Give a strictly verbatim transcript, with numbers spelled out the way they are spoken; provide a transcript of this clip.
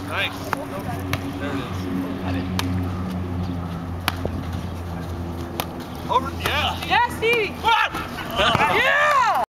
Nice. There it is. Over. Yeah. Yes, Stevie.